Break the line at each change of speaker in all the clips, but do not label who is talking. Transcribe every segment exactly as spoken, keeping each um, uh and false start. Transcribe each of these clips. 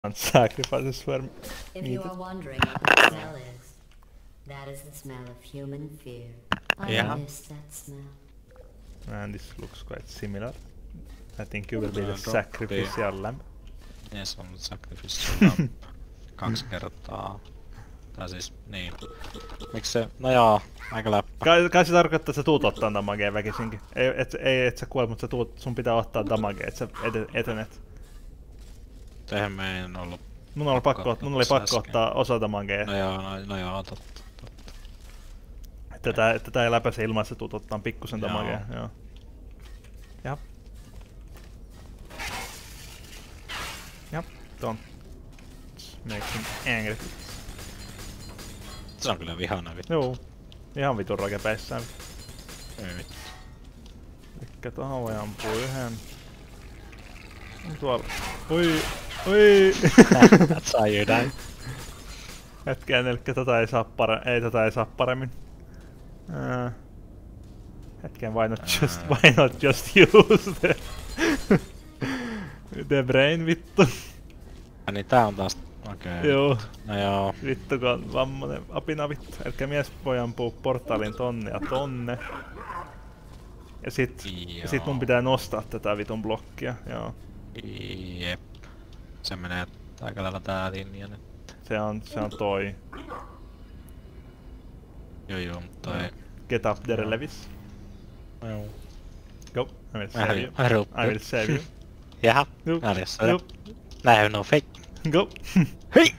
sacrifices were
If
needed.
you are wondering what that smell is, that is the smell of human fear. I
Yeah.
miss that smell.
And this looks quite similar. I think you will be
Uh,
the
don't
sacrificial lamb.
Ne se on sacrificial kaksi kertaa. Tai siis, niin. Miks se? No joo, aika läppä.
Kai, kai se tarkoittaa, että sä tuut ottaa damagea väkisinkin. Ei, et, ei, et sä kuolet, mutta sä tuut, sun pitää ottaa damagea, että sä ete, etenet.
Eihän meidän ollut...
Mun oli pakko, pakko, mun oli pakko ottaa osa damagea.
No joo, no, no joo, totta, totta.
Että tää, että tää ei läpäise ilman, että sä tuut ottaa pikkusen damagea, joo. Jap. Jap, don't make him angry.
Se on kyllä vihainen vittu.
Joo. Ihan vitun rakepäissään.
Ei vittu.
Elikkä tohon voi ampua yhden. On tuolla. Oi! Oi!
That saw you die.
Hetkeen, elikkä tota ei saa paremmin. Ei tota ei saa paremmin. Uh, hetkeen, why not just, why not just use the... the brain vittu.
Ja niin tää on taas... Okei. Okay.
Joo.
No joo.
Vittu kun on vammonen apina vittu. Elikkä mies voi ampua portaalin tonne ja tonne. Ja sit, ja sit mun pitää nostaa tätä vitun blokkia, joo.
Jep. Se menee aika lailla tää linja nyt.
Se on, se on toi.
Joo joo, mutta toi...
Get up there, Levis.
Joo.
Go, I will save you. I will save you.
Jaha,
Nope.
näljässä.
Nope.
Näin no fake.
Go.
Hei!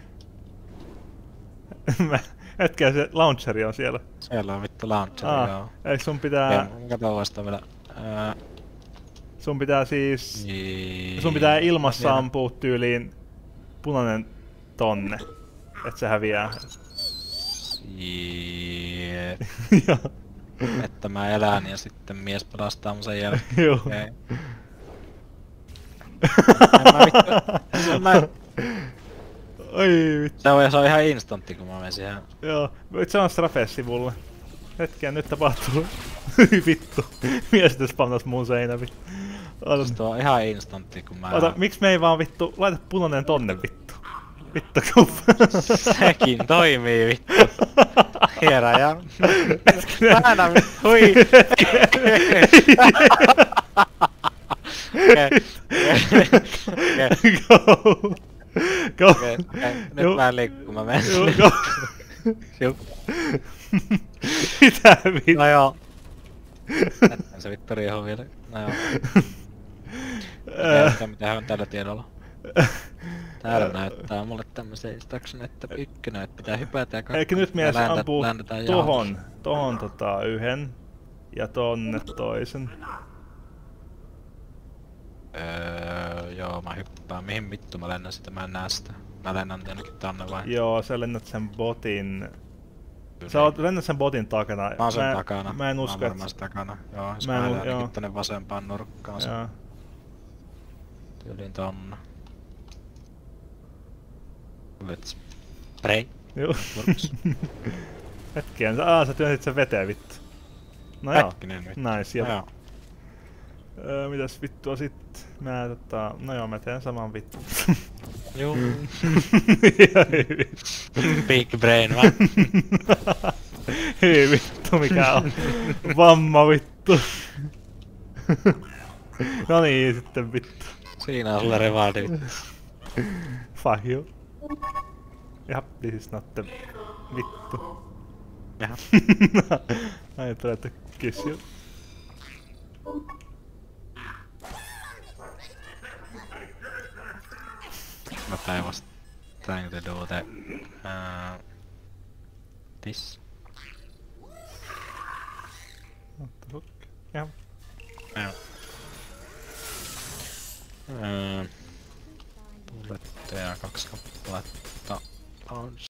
Mä, hetken, se launcheri on siellä.
Siellä on vittu launcher,
Ah,
joo.
eikö sun pitää...
Kato vasta vielä. Ää...
Sun pitää siis...
Jee...
Sun pitää ilmassa vielä ampua tyyliin punainen tonne. Et se häviää.
Jee...
Joo.
Että mä elän ja sitten mies pelastaa mun sen jälkeen.
Joo.
Okay. En mä vittu... Se on näin...
Oi vittu.
Se on, se on ihan instantti kun mä menen siihen.
Joo, voit sanoa Strafe-sivulle. Hetken, nyt tapahtuu. Vittu. Mies nyt spamnas mun seinä vittu. Ota,
Se on ihan instantti kun mä...
ota, miksi me ei vaan vittu, laita punainen tonne vittu. Vittu kup.
Sekin toimii vittu. Hierä ja... Aina vittu, hui! Okei.
Go. Go.
Okei, nyt mä en liikku kun mä menen.
Joo, go.
Siu.
Mitä vittu?
No joo. Jätän se vittu riehuu vielä. No joo. Mitä mitä on tällä tiedolla? Täällä näyttää mulle tämmösen instruction, että ykkönen, että pitää hypätä ja kakkonen.
Eikä nyt mies
ländät,
ampuu
ländetään
tohon, tohon tota yhden. Ja tonne toisen.
Öö, joo, mä hyppään. Mihin vittu mä lennän sitä? Mä en näe sitä. Mä lennän jonnekin tänne vai?
Joo, sä lennät sen botin. Sä oot lennät sen botin takana.
Mä oon sen
mä,
takana.
Mä en usko,
mä oon
että...
takana. Joo, jos
mä
mä
en,
lähden
joo.
ainakin tonne vasempaan nurkkaan sen.
Joo.
Tyyliin tonne. Let's pray.
Joo. Hetken, aah sä työnsit sen veteen vittu. No joo.
Äkkinen vittu.
Nice, joo.
Joo.
Öö, mitäs vittua sit? Mä tota... No joo, mä teen saman vittu.
Juu.
Hei vittu.
Big brain va?
Hei vittu, mikä on vamma vittu. No niin, sitten vittu.
Siinä on sulle revaldi vittu.
Fuck you. Jaha, this is not the vittu.
Jaha.
I tried to kiss you.
But I was trying to do the uh, this.
What the fuck? Joo.
Joo. Öö, bulletteja kaksi kappaletta. On